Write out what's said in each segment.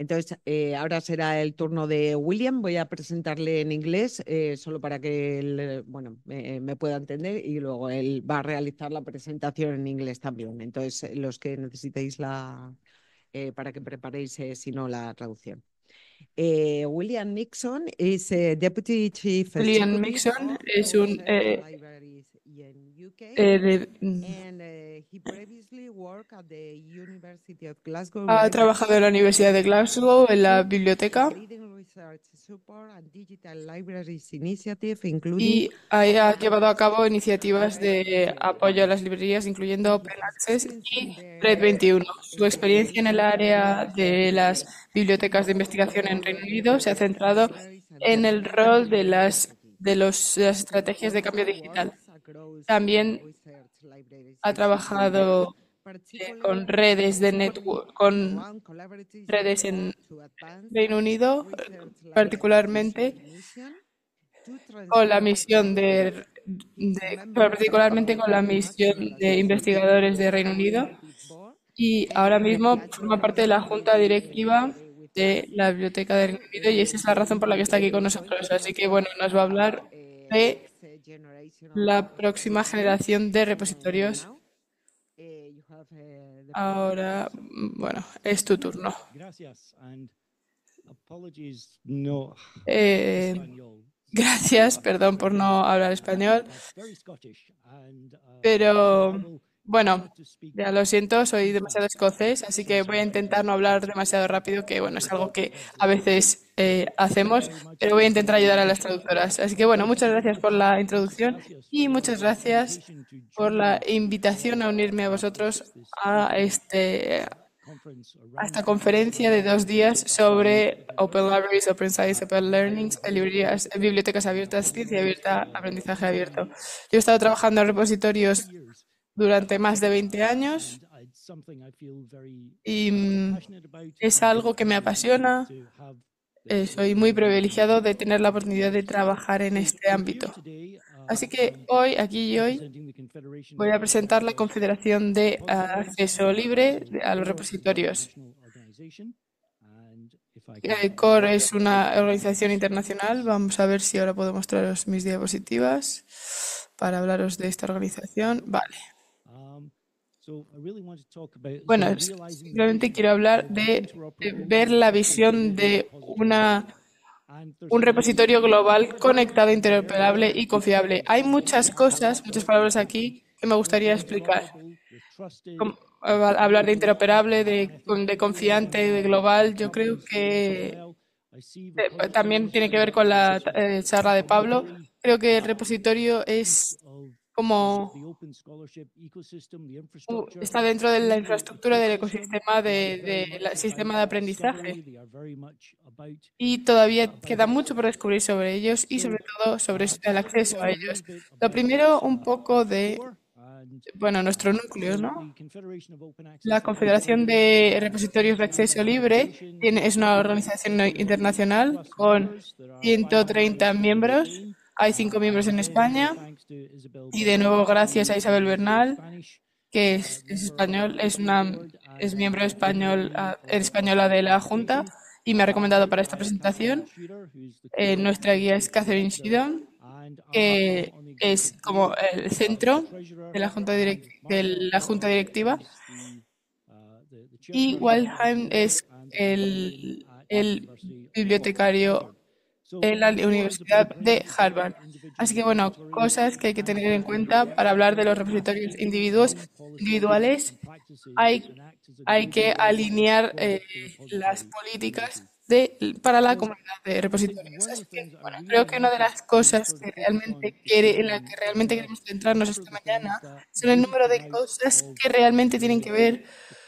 Entonces, ahora será el turno de William. Voy a presentarle en inglés, solo para que él, bueno, me pueda entender, y luego él va a realizar la presentación en inglés también. Entonces, los que necesitéis para que preparéis, si no, la traducción. William Nixon is Deputy Chief Julian Executive Mixon of es un Research Libraries in UK, eh, and he previously worked at the University of Glasgow ha trabajado en la Universidad de Glasgow en la biblioteca leading research support and digital libraries initiative, including y ha llevado a cabo iniciativas de apoyo a las librerías, incluyendo Open his Access experience in y the Red 21. Su experiencia en el área de las uh, bibliotecas de investigación en Reino Unido se ha centrado libraries and en el digital rol de initiative. de las He estrategias de cambio also digital. works across También research libraries ha initiatives, trabajado particularly con redes de supporting network, con around collaborative redes en support to advance Reino Unido, research libraries particularmente vision mission to con la transform misión its members particularmente con la as well misión as de its investigadores de Reino Unido, executive board, y ahora and mismo has forma joined parte de la us junta directiva today with de us. la Biblioteca de Reino And Unido, y esa es la razón por la que está aquí con he's going to nosotros. Así tell que bueno, us nos va a hablar about de next generation of la próxima repositories. generación de repositorios. Now, you have the floor. Ahora, bueno, es tu turno. Gracias and apologies, no Eh, español. Gracias, perdón por no hablar español, Very Scottish and so I pero will bueno, try to speak ya lo siento, soy too demasiado fast. escocés, así que voy a intentar no hablar demasiado rápido, que bueno, es algo que a veces Thank you hacemos, very much pero voy a for intentar ayudar a the las traductoras. Así que bueno, muchas gracias por la introducción gracias y for muchas the gracias invitation to por la join invitación a unirme a vosotros this a two-day conference a esta around conferencia de 2 días and sobre Open Libraries, Open Science, Open Learnings, librerías, bibliotecas abiertas, ciencia abierta, aprendizaje abierto. Yo he estado trabajando en for repositorios years durante más de 20 años and it's something I feel very y passionate about es and algo que me apasiona. to have the Soy muy opportunity. privilegiado de tener la oportunidad de trabajar en So este here ámbito. today, Así que hoy, aquí y hoy, representing the Confederation voy a of presentar la Confederación de Depositories, Acceso Libre so a los CORE is an repositorios. international organization, and if I can CORE es una organización internacional. Vamos a ver si ahora puedo mostraros mis diapositivas para hablaros de esta organización. Vale. so I really want to talk about Bueno, realizing the simplemente vision quiero hablar of de ver interoperable la access visión living de repositories. And there's un a lot repositorio global conectado, area interoperable y confiable. Hay muchas cosas, muchas palabras important. aquí que me gustaría explicar. Hablar de interoperable, de confiante, de global, yo creo que también tiene que ver con la charla de Pablo. Creo que el repositorio es como está dentro de la infraestructura del ecosistema del sistema de aprendizaje, y todavía queda mucho por descubrir sobre ellos y sobre todo sobre el acceso a ellos. Lo primero, un poco de, bueno, nuestro núcleo, ¿no? La Confederación de Repositorios de Acceso Libre es una organización internacional con 130 miembros. Hay 5 miembros en España, y de nuevo gracias a Isabel Bernal, que es español, es miembro español, española de la Junta, y me ha recomendado para esta presentación. Nuestra guía es Catherine Sheedon, que es como el centro de la Junta Directiva, y Waldheim es el bibliotecario en la Universidad de Harvard. Así que bueno, cosas que hay que tener en cuenta para hablar de los repositorios individuales. Hay, hay que alinear las políticas para la comunidad de repositorios. Así que, bueno, creo que una de las cosas que en la que realmente queremos centrarnos esta mañana son el número de cosas que realmente tienen que ver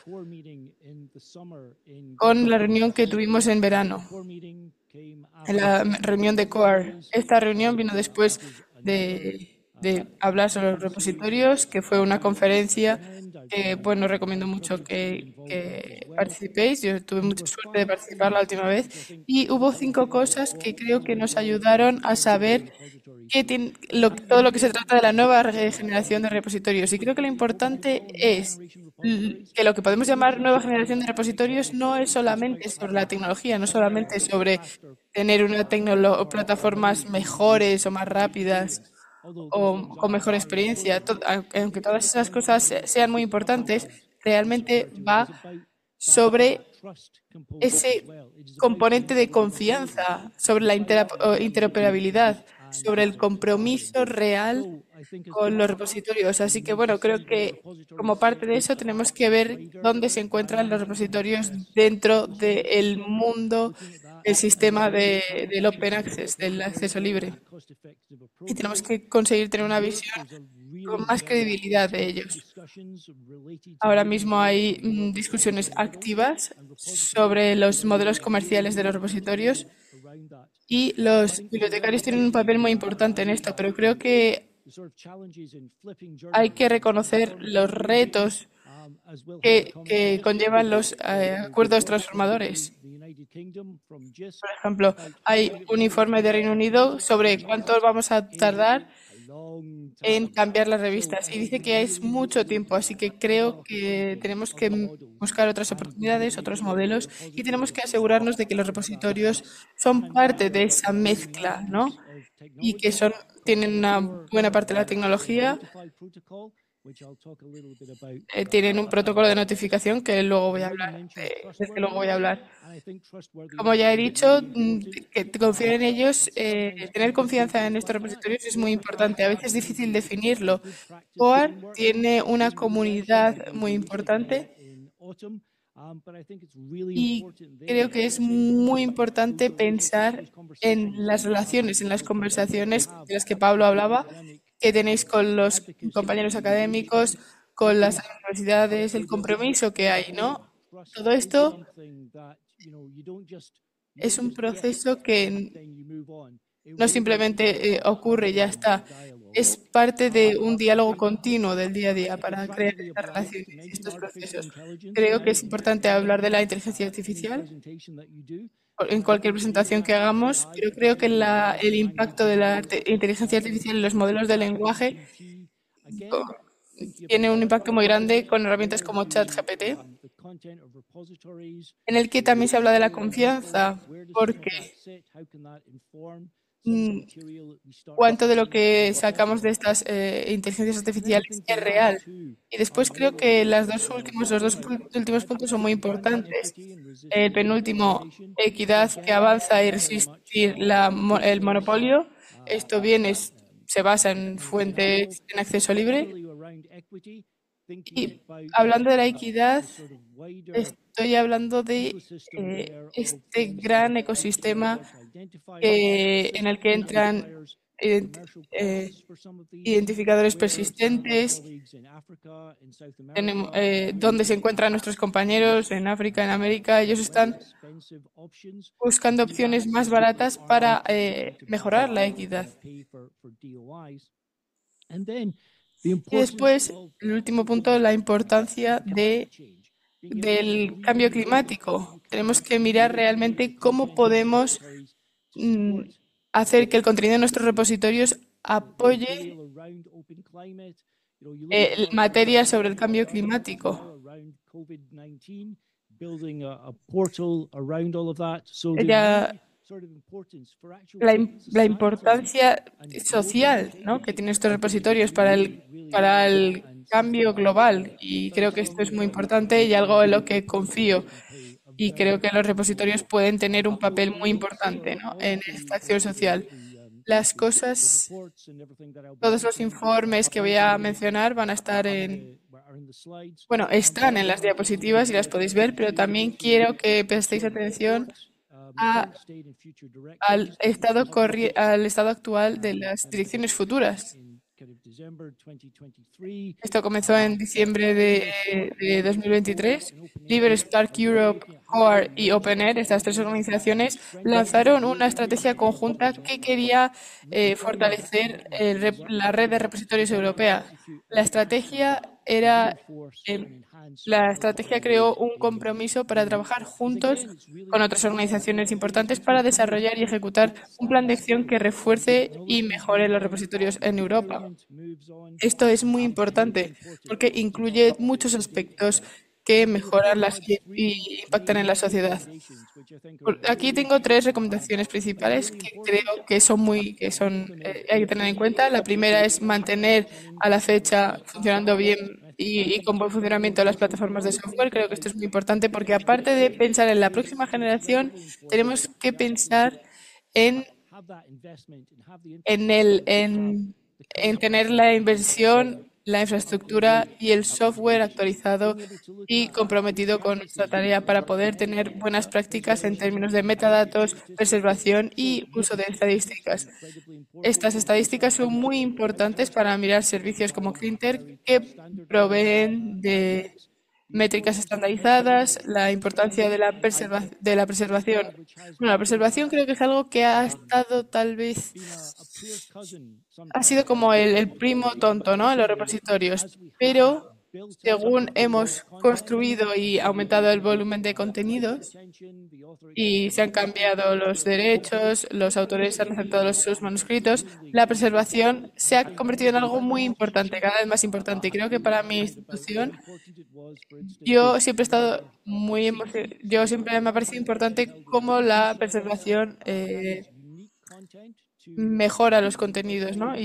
con la reunión que tuvimos en verano, en la reunión de CORE. Esta reunión vino después de hablar sobre los repositorios, que fue una conferencia que, bueno, recomiendo mucho que participéis. Yo tuve mucha suerte de participar la última vez y hubo 5 cosas que creo que nos ayudaron a saber todo lo que se trata de la nueva generación de repositorios. Y creo que lo importante es que lo que podemos llamar nueva generación de repositorios no es solamente sobre la tecnología, no solamente sobre tener plataformas mejores o más rápidas o con mejor experiencia. Aunque todas esas cosas sean muy importantes, realmente va sobre ese componente de confianza, sobre la interoperabilidad, sobre el compromiso real con los repositorios. Así que, bueno, creo que como parte de eso tenemos que ver dónde se encuentran los repositorios dentro del mundo, el sistema del Open Access, del acceso libre. Y tenemos que conseguir tener una visión con más credibilidad de ellos. Ahora mismo hay discusiones activas sobre los modelos comerciales de los repositorios y los bibliotecarios tienen un papel muy importante en esto, pero creo que hay que reconocer los retos que conllevan los acuerdos transformadores. Por ejemplo, hay un informe de Reino Unido sobre cuánto vamos a tardar en cambiar las revistas y dice que es mucho tiempo, así que creo que tenemos que buscar otras oportunidades, otros modelos y tenemos que asegurarnos de que los repositorios son parte de esa mezcla, ¿no? Y que tienen una buena parte de la tecnología, tienen un protocolo de notificación que luego voy a hablar. Como ya he dicho, que confiar en ellos, tener confianza en estos repositorios es muy importante. A veces es difícil definirlo. COAR tiene una comunidad muy importante y creo que es muy importante pensar en las relaciones, en las conversaciones de las que Pablo hablaba, que tenéis con los compañeros académicos, con las universidades, el compromiso que hay, ¿no? Todo esto es un proceso que no simplemente ocurre y ya está. Es parte de un diálogo continuo del día a día para crear estas relaciones y estos procesos. Creo que es importante hablar de la inteligencia artificial en cualquier presentación que hagamos, pero creo que el impacto de la inteligencia artificial en los modelos de lenguaje tiene un impacto muy grande con herramientas como ChatGPT, en el que también se habla de la confianza, porque cuánto de lo que sacamos de estas inteligencias artificiales es real. Y después creo que los dos últimos puntos son muy importantes. El penúltimo, equidad que avanza y resistir el monopolio. Esto se basa en fuentes en acceso libre. Y hablando de la equidad, estoy hablando de este gran ecosistema en el que entran identificadores persistentes, donde se encuentran nuestros compañeros en África, en América. Ellos están buscando opciones más baratas para mejorar la equidad. Y después, el último punto, la importancia del cambio climático. Tenemos que mirar realmente cómo podemos hacer que el contenido de nuestros repositorios apoye materia sobre el cambio climático. La importancia social, ¿no?, que tienen estos repositorios para el cambio global, y creo que esto es muy importante y algo en lo que confío, y creo que los repositorios pueden tener un papel muy importante, ¿no?, en esta acción social. Todos los informes que voy a mencionar van a estar están en las diapositivas y las podéis ver, pero también quiero que prestéis atención al estado actual de las direcciones futuras. Esto comenzó en diciembre de 2023. Libre Spark Europe CORE y OpenAIRE, estas tres organizaciones, lanzaron una estrategia conjunta que quería fortalecer la red de repositorios europea. La estrategia creó un compromiso para trabajar juntos con otras organizaciones importantes para desarrollar y ejecutar un plan de acción que refuerce y mejore los repositorios en Europa. Esto es muy importante porque incluye muchos aspectos que mejoran y impactan en la sociedad. Aquí tengo tres recomendaciones principales que creo que hay que tener en cuenta. La primera es mantener a la fecha funcionando bien y con buen funcionamiento las plataformas de software. Creo que esto es muy importante porque aparte de pensar en la próxima generación, tenemos que pensar en tener la inversión, la infraestructura y el software actualizado y comprometido con nuestra tarea para poder tener buenas prácticas en términos de metadatos, preservación y uso de estadísticas. Estas estadísticas son muy importantes para mirar servicios como Clinter que proveen de métricas estandarizadas, la importancia de la preservación. Bueno, la preservación creo que es algo que ha estado ha sido como el primo tonto, ¿no?, en los repositorios, pero según hemos construido y aumentado el volumen de contenidos y se han cambiado los derechos, los autores han aceptado sus manuscritos, la preservación se ha convertido en algo muy importante, cada vez más importante. Y creo que para mi institución, yo siempre me ha parecido importante cómo la preservación mejora los contenidos, ¿no?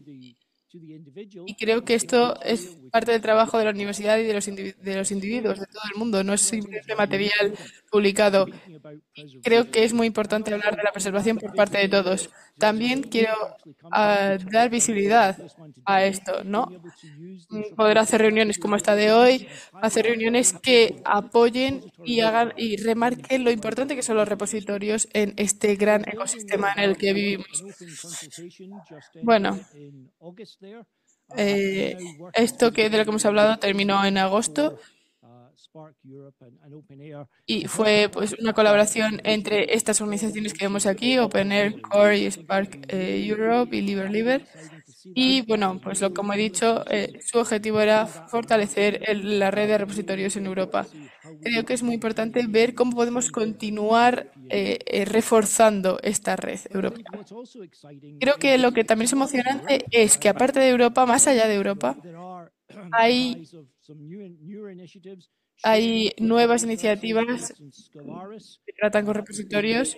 Y creo que esto es parte del trabajo de la universidad y de los individuos, de todo el mundo, no es simplemente material publicado. Creo que es muy importante hablar de la preservación por parte de todos. También quiero dar visibilidad a esto, ¿no? Poder hacer reuniones como esta de hoy, hacer reuniones que apoyen y hagan y remarquen lo importante que son los repositorios en este gran ecosistema en el que vivimos. Bueno, esto de lo que hemos hablado terminó en agosto y fue pues una colaboración entre estas organizaciones que vemos aquí, OpenAIRE, CORE y Spark Europe y LibreLiber. Y bueno, pues como he dicho, su objetivo era fortalecer la red de repositorios en Europa. Creo que es muy importante ver cómo podemos continuar reforzando esta red europea. Creo que lo que también es emocionante es que aparte de Europa, más allá de Europa, hay nuevas iniciativas que tratan con repositorios.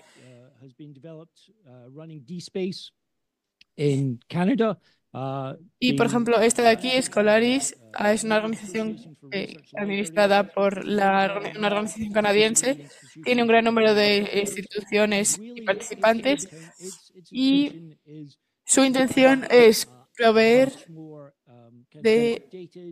Y, por ejemplo, esta de aquí, Scolaris, es una organización administrada por una organización canadiense. Tiene un gran número de instituciones y participantes y su intención es proveer de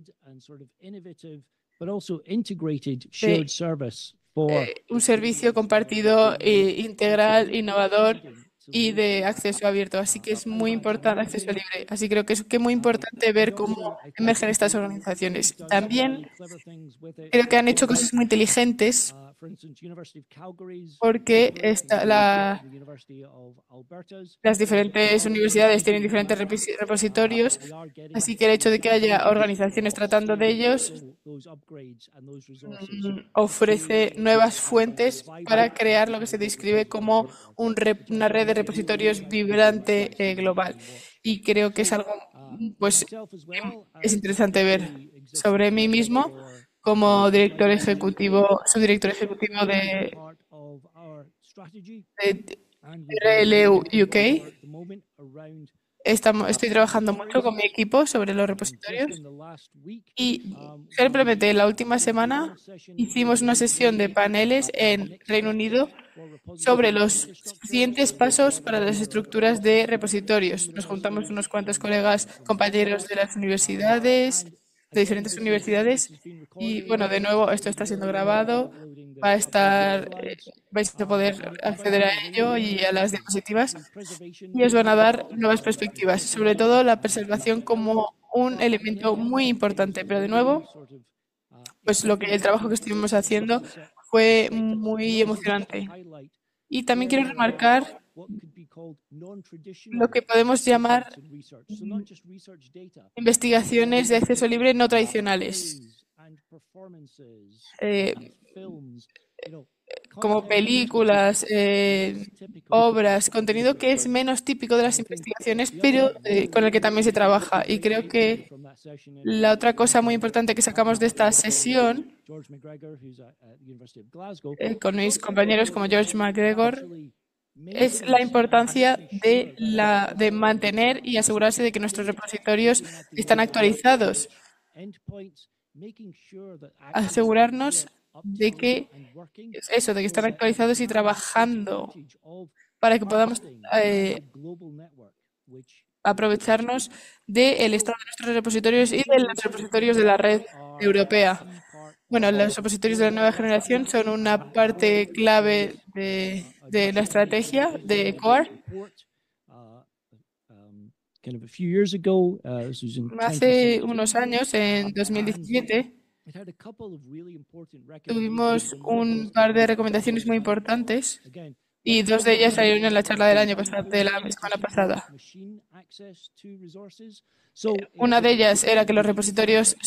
un servicio compartido, integral, innovador y de acceso abierto, así que es muy importante, acceso libre, así creo que es muy importante ver cómo emergen estas organizaciones. También creo que han hecho cosas muy inteligentes porque las diferentes universidades tienen diferentes repositorios, así que el hecho de que haya organizaciones tratando de ellos ofrece nuevas fuentes para crear lo que se describe como una red de repositorios vibrante global. Y creo que es algo pues es interesante ver. Sobre mí mismo, como subdirector ejecutivo de RLU UK, estoy trabajando mucho con mi equipo sobre los repositorios y simplemente la última semana hicimos una sesión de paneles en Reino Unido sobre los siguientes pasos para las estructuras de repositorios. Nos juntamos unos cuantos compañeros de las universidades, de diferentes universidades y bueno, de nuevo esto está siendo grabado, vais a poder acceder a ello y a las diapositivas y os van a dar nuevas perspectivas, sobre todo la preservación como un elemento muy importante, pero de nuevo, pues el trabajo que estuvimos haciendo fue muy emocionante. Y también quiero remarcar lo que podemos llamar investigaciones de acceso libre no tradicionales, como películas, obras, contenido que es menos típico de las investigaciones, pero con el que también se trabaja. Y creo que la otra cosa muy importante que sacamos de esta sesión, con mis compañeros como George McGregor, es la importancia de mantener y asegurarse de que nuestros repositorios están actualizados. Asegurarnos de que están actualizados y trabajando para que podamos aprovecharnos del estado de nuestros repositorios y de los repositorios de la red europea. Bueno, los repositorios de la nueva generación son una parte clave de la estrategia de CORE. Hace unos años, en 2017, tuvimos un par de recomendaciones muy importantes y dos de ellas salieron en la charla del año pasado, de la semana pasada. Una de ellas era que los repositorios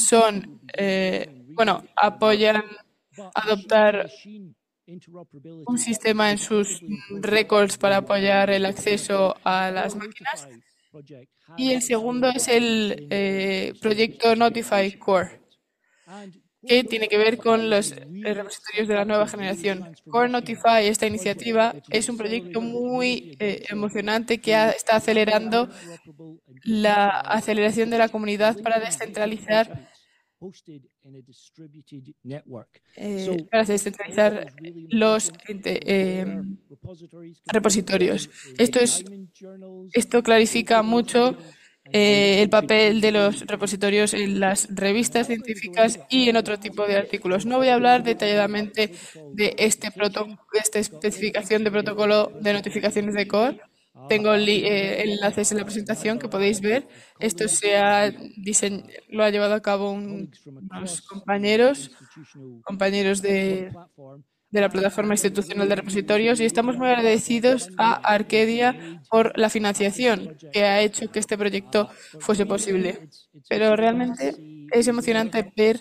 apoyan adoptar un sistema en sus records para apoyar el acceso a las máquinas. Y el segundo es el proyecto Notify Core, que tiene que ver con los repositorios de la nueva generación. Core Notify, esta iniciativa, es un proyecto muy emocionante que está acelerando la aceleración de la comunidad para descentralizar los repositorios. Esto clarifica mucho el papel de los repositorios en las revistas científicas y en otro tipo de artículos. No voy a hablar detalladamente de esta especificación de protocolo de notificaciones de CORE. Tengo enlaces en la presentación que podéis ver. Esto lo ha llevado a cabo unos compañeros de la plataforma institucional de repositorios, y estamos muy agradecidos a Arcadia por la financiación que ha hecho que este proyecto fuese posible. Pero realmente es emocionante ver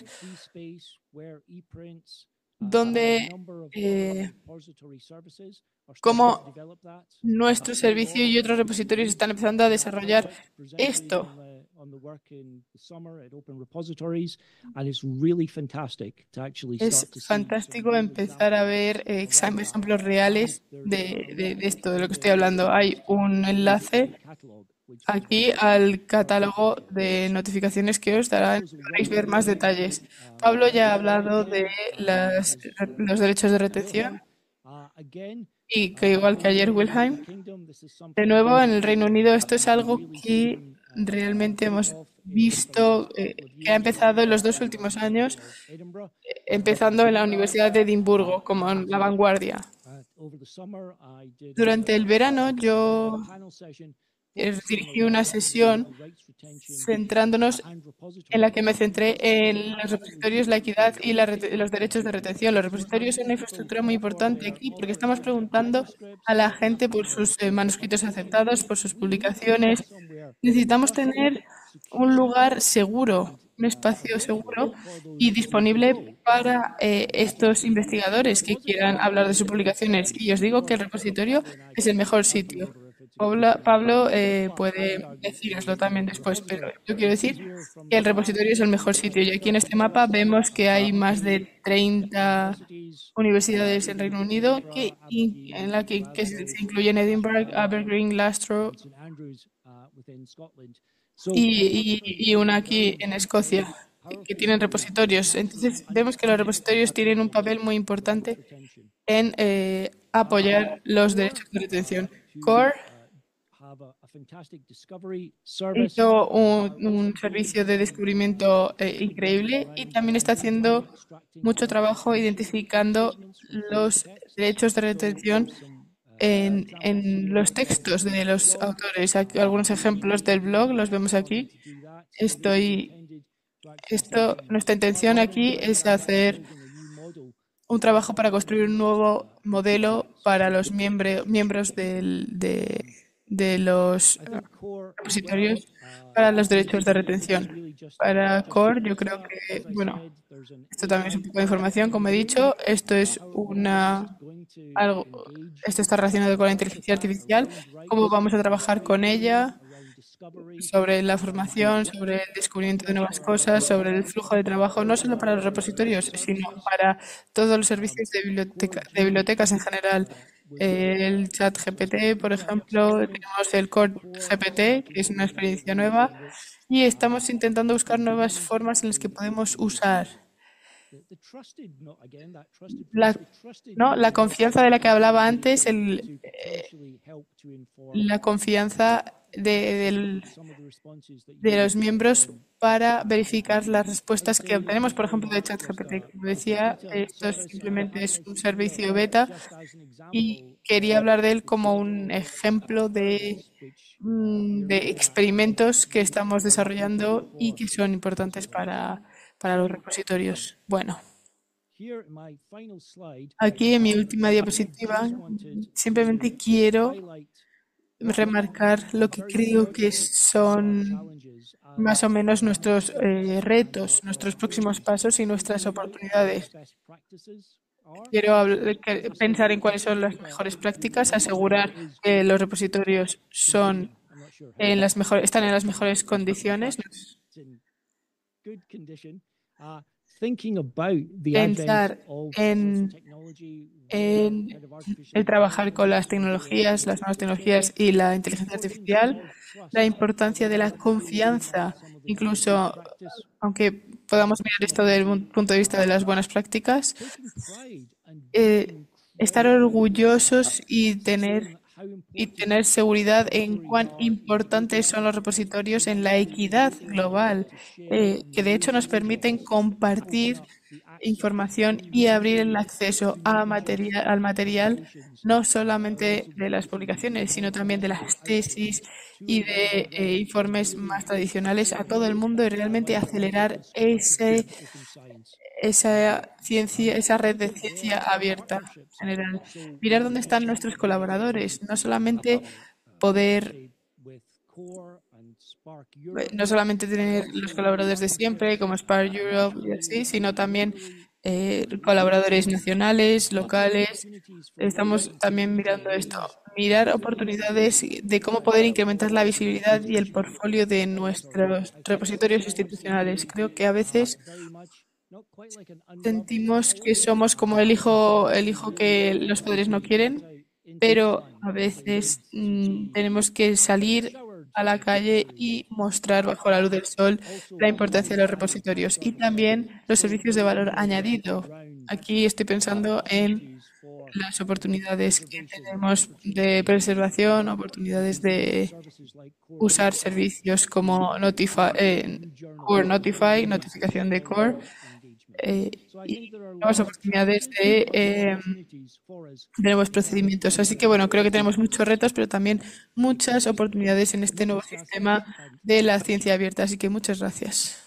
cómo nuestro servicio y otros repositorios están empezando a desarrollar esto. Es fantástico empezar a ver ejemplos reales de esto, de lo que estoy hablando. Hay un enlace aquí al catálogo de notificaciones que os dará, podréis ver más detalles. Pablo ya ha hablado de los derechos de retención y que igual que ayer Wilhelm, de nuevo en el Reino Unido esto es algo que realmente hemos visto que ha empezado en los 2 últimos años, empezando en la Universidad de Edimburgo como en la vanguardia. Durante el verano yo dirigí una sesión centrándonos en la que me centré en los repositorios, la equidad y los derechos de retención. Los repositorios son una infraestructura muy importante aquí porque estamos preguntando a la gente por sus manuscritos aceptados, por sus publicaciones. Necesitamos tener un lugar seguro, un espacio seguro y disponible para estos investigadores que quieran hablar de sus publicaciones. Y os digo que el repositorio es el mejor sitio. Pablo puede deciroslo también después, pero yo quiero decir que el repositorio es el mejor sitio. Y aquí en este mapa vemos que hay más de 30 universidades en Reino Unido que se incluyen Edinburgh, Aberdeen, Glasgow y una aquí en Escocia, que tienen repositorios. Entonces vemos que los repositorios tienen un papel muy importante en apoyar los derechos de retención. CORE hizo un servicio de descubrimiento increíble y también está haciendo mucho trabajo identificando los derechos de retención en los textos de los autores. Aquí algunos ejemplos del blog los vemos aquí. Nuestra intención aquí es hacer un trabajo para construir un nuevo modelo para los miembros de los repositorios para los derechos de retención. Para Core, yo creo que, bueno, esto también es un poco de información, como he dicho, esto es esto está relacionado con la inteligencia artificial, cómo vamos a trabajar con ella, sobre la formación, sobre el descubrimiento de nuevas cosas, sobre el flujo de trabajo, no solo para los repositorios, sino para todos los servicios de bibliotecas en general. El chat GPT, por ejemplo, tenemos el Core GPT, que es una experiencia nueva, y estamos intentando buscar nuevas formas en las que podemos usar la confianza de la que hablaba antes, la confianza de los miembros para verificar las respuestas que obtenemos, por ejemplo, de ChatGPT. Como decía, esto simplemente es un servicio beta y quería hablar de él como un ejemplo de experimentos que estamos desarrollando y que son importantes para los repositorios. Bueno. Aquí en mi última diapositiva simplemente quiero remarcar lo que creo que son más o menos nuestros retos, nuestros próximos pasos y nuestras oportunidades. Quiero pensar en cuáles son las mejores prácticas, asegurar que los repositorios están en las mejores condiciones. Pensar en el trabajar con las nuevas tecnologías y la inteligencia artificial, la importancia de la confianza, incluso aunque podamos mirar esto desde un punto de vista de las buenas prácticas, estar orgullosos y tener seguridad en cuán importantes son los repositorios en la equidad global, que de hecho nos permiten compartir información y abrir el acceso al material, no solamente de las publicaciones, sino también de las tesis y de informes más tradicionales a todo el mundo y realmente acelerar esa red de ciencia abierta en general. Mirar dónde están nuestros colaboradores, no solamente tener los colaboradores de siempre, como Spark Europe y así, sino también colaboradores nacionales, locales. Estamos también mirando esto, mirar oportunidades de cómo poder incrementar la visibilidad y el portfolio de nuestros repositorios institucionales. Creo que a veces sentimos que somos como el hijo que los padres no quieren, pero a veces tenemos que salir a la calle y mostrar bajo la luz del sol la importancia de los repositorios y también los servicios de valor añadido. Aquí estoy pensando en las oportunidades que tenemos de preservación, oportunidades de usar servicios como Core Notify, notificación de Core, y nuevas oportunidades de nuevos procedimientos. Así que bueno, creo que tenemos muchos retos, pero también muchas oportunidades en este nuevo sistema de la ciencia abierta. Así que muchas gracias.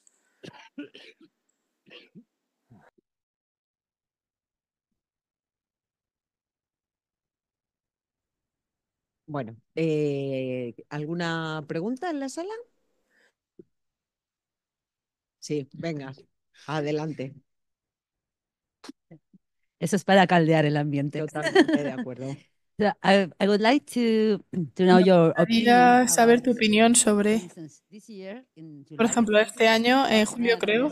Bueno, ¿alguna pregunta en la sala? Sí, venga, adelante. Eso es para caldear el ambiente. Totalmente de acuerdo. So I would like to know your Quería opinion. saber tu opinión sobre, por ejemplo, este año, en julio creo,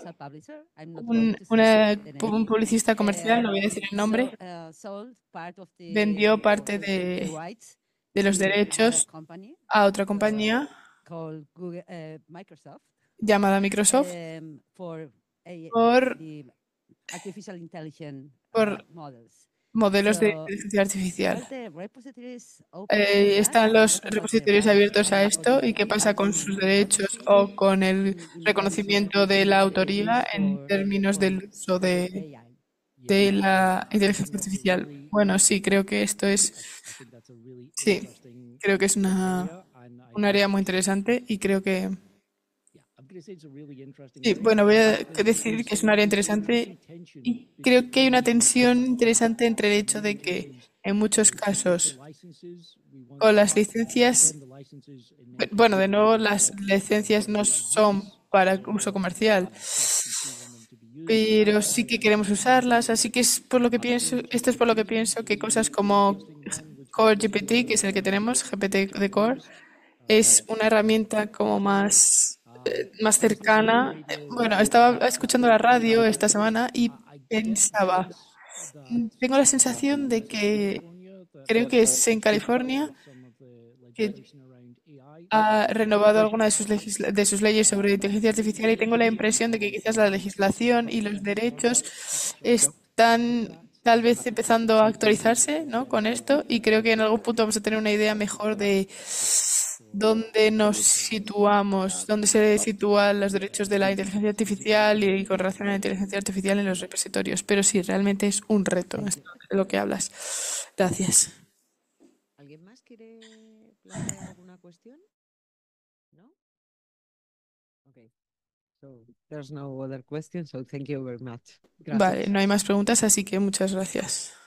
un publicista comercial, no voy a decir el nombre, vendió parte de los derechos a otra compañía llamada Microsoft por modelos de inteligencia artificial. ¿Están los repositorios abiertos a esto? ¿Y qué pasa con sus derechos o con el reconocimiento de la autoría en términos del uso de la inteligencia artificial? Bueno, sí, creo que esto es un área muy interesante y creo que Sí, bueno, voy a decir que es un área interesante y creo que hay una tensión interesante entre el hecho de que en muchos casos con las licencias, bueno, de nuevo las licencias no son para uso comercial, pero sí que queremos usarlas, así que es por lo que pienso, esto es por lo que pienso que cosas como Core GPT, que es el que tenemos, GPT de Core, es una herramienta como más cercana. Bueno, estaba escuchando la radio esta semana y pensaba, tengo la sensación de que creo que es en California que ha renovado alguna de sus leyes sobre inteligencia artificial y tengo la impresión de que quizás la legislación y los derechos están tal vez empezando a actualizarse, ¿no? Con esto y creo que en algún punto vamos a tener una idea mejor de dónde nos situamos, dónde se sitúan los derechos de la inteligencia artificial y con relación a la inteligencia artificial en los repositorios. Pero sí, realmente es un reto, es de lo que hablas. Gracias. ¿Alguien más quiere plantear alguna cuestión? ¿No? Okay. So there's no other question, so thank you very much. Gracias. Vale, no hay más preguntas, así que muchas gracias.